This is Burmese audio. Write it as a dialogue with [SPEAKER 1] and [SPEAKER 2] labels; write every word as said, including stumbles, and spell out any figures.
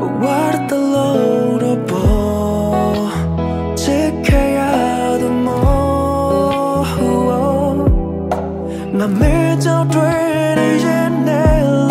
[SPEAKER 1] ငါမဲကြောက်တွေရဲ့နဲ့